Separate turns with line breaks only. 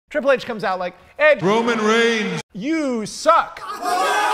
Triple H comes out like, Edge,
Roman Reigns,
you suck.